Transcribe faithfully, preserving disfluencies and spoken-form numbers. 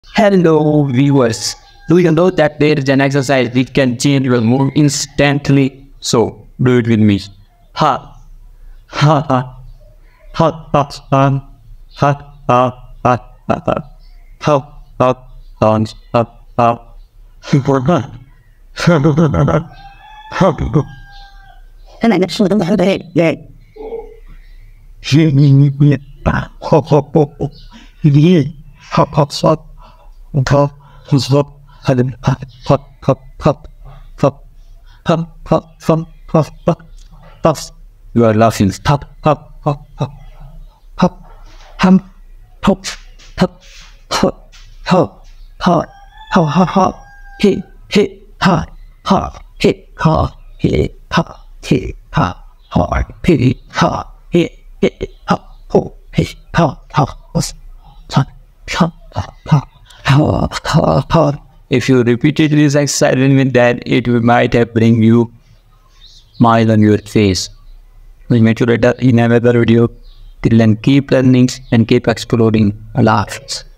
Hello, viewers. Do you know that there is an exercise which can change your mood instantly? So, do it with me. Ha, ha, ha, ha, ha, ha, ha, ha, ha, ha, ha, ha, ha, ha, ha, ha. And then it's a little bit, yeah. You are laughing. Stop. Hop, hop, hop, hop, hum, hop, hop, hop, hop, hop, hop, hop, hop, hit, hit, ha, ha, hit, ha, hit, ha, hit, ha, ha, hit, ha, hit, hit, ha, ho, hit, ha, ha, ha, ha, ha, ha, ha, ha, ha. If you repeated this exercise with that, it might have bring you smile on your face. We'll meet you later in another video. Till then, keep learning and keep exploring. Allah Hafiz.